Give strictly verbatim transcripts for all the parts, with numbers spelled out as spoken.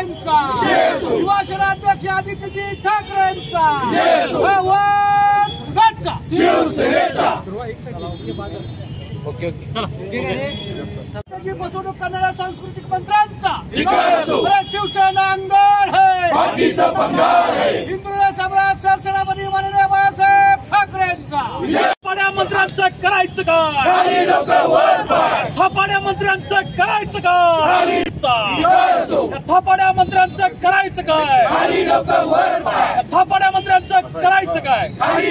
ठाकरेंचा, युवासेनाध्यक्ष आदित्यजी ठाकरेंचा, शिवसेनेचा। Okay okay चला फसवणूक करणाऱ्या सांस्कृतिक मंत्र्यांचा शिवसेना अंगार है, बाकीचा भंगार है। हिंदुराव सम्राट सरसेनापती माननीय बाळासाहेब ठाकरेंचा थपाड्या मंत्र्यांचं करायचं काय, थपाड्या मंत्र्यांचं करायचं काय, थपाड्या मंत्र्यांचं करायचं काय, थपाड्या मंत्र्यांचं करायचं काय,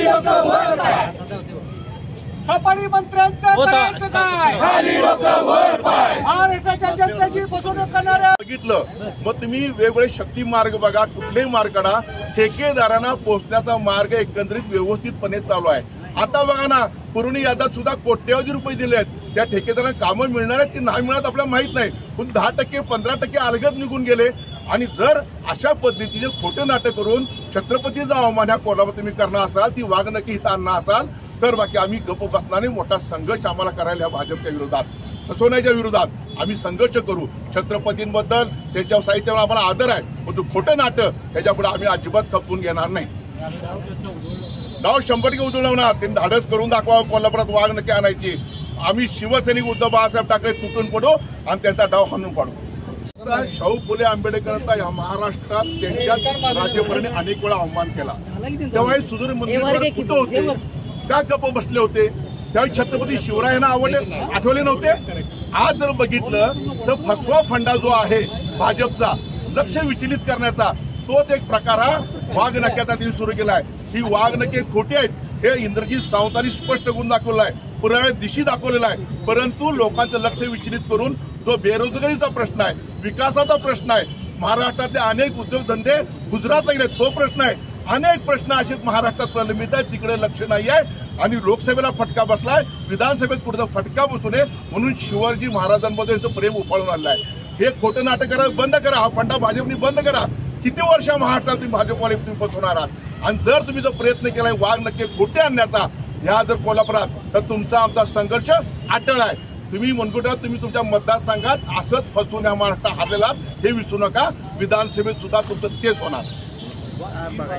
थपाडी मंत्र्यांचं करायचं काय, महाराष्ट्राच्या जनतेची फसवणूक करणाऱ्या बघितलं मग तुम्ही वेगवेगळे शक्ती मार्ग बघा, कुठलेही मार्ग काढा, ठेकेदारांना पोहोचण्याचा मार्ग एकंदरीत व्यवस्थितपणे चालू आहे। आता बघा ना, पुरवणी याद्यात सुद्धा कोट्यवधी रुपये दिले आहेत, त्या ठेकेदारांना कामं मिळणार आहेत की नाही मिळत आपल्याला माहित नाही, पण दहा टक्के पंधरा टक्के अलगद निघून गेले। आणि जर अशा पद्धतीचे खोटे नाटक करून छत्रपतीचा अवमान ह्या कोल्हापूर तुम्ही करणार असाल, ती वाघनखे इथं आणणार असाल तर बाकी आम्ही गप्प बसणारे, मोठा संघर्ष आम्हाला करायला भाजपच्या विरोधात, फसवण्याच्या विरोधात आम्ही संघर्ष करू। छत्रपतींबद्दल त्यांच्या साहित्यावर आम्हाला आदर आहे, पण तू खोटं नाटक त्याच्यापुढे आम्ही अजिबात खपवून घेणार नाही। डाव शंभर टक्के उधळवणार, त्यांनी धाडस करून दाखवावं कोल्हापुरात वाघ नक्की आणायची। आम्ही शिवसैनिक उद्धव बाळासाहेब ठाकरे तुटून पडू आणि त्यांचा डाव हाणून पाडू। शाहू फुले आंबेडकरांचा या महाराष्ट्रात त्यांच्या राज्यभराने अनेक वेळा अवमान केला, तेव्हा सुधीर मुनगंटीवार कुठं होते, का गप्प बसले होते, त्यावेळी छत्रपती शिवरायांना आवडले आठवले नव्हते। आज जर बघितलं तर फसवा फंडा जो आहे भाजपचा लक्ष विचलित करण्याचा, तोच एक प्रकार हा वाघ नक्याचा त्यांनी सुरू केलाय। ही वाघ नके खोटी आहेत हे इंद्रजित सावंतांनी स्पष्ट करून दाखवलं आहे, पुराव्या दिशी दाखवलेला आहे। परंतु लोकांचं लक्ष विचलित करून जो बेरोजगारीचा प्रश्न आहे, विकासाचा प्रश्न आहे, महाराष्ट्रातले अनेक उद्योगधंदे गुजरातला गेले तो प्रश्न आहे, अनेक प्रश्न असेच महाराष्ट्रात प्रलंबित आहेत, तिकडे लक्ष नाही आहे। आणि लोकसभेला फटका बसलाय, विधानसभेत कुठं फटका बसू नये म्हणून शिवाजी महाराजांमध्ये प्रेम उफाळून आलं आहे। हे खोटं नाटक करा, बंद करा, हा फंडा भाजपने बंद करा। किती वर्ष महाराष्ट्रात तुम्ही भाजपवाले तुम्ही फसवणार आहात, आणि जर तुम्ही जो प्रयत्न केलाय वाघ नक्की खोटे आणण्याचा या जर कोल्हापुरात, तर तुमचा आमचा संघर्ष अटळ आहे। तुम्ही मुनगंटीवार तुम्ही तुमच्या मतदारसंघात असंच फसवून या महाराष्ट्रात हरलेला हे विसरू नका, विधानसभेत सुद्धा तुमचं तेच होणार।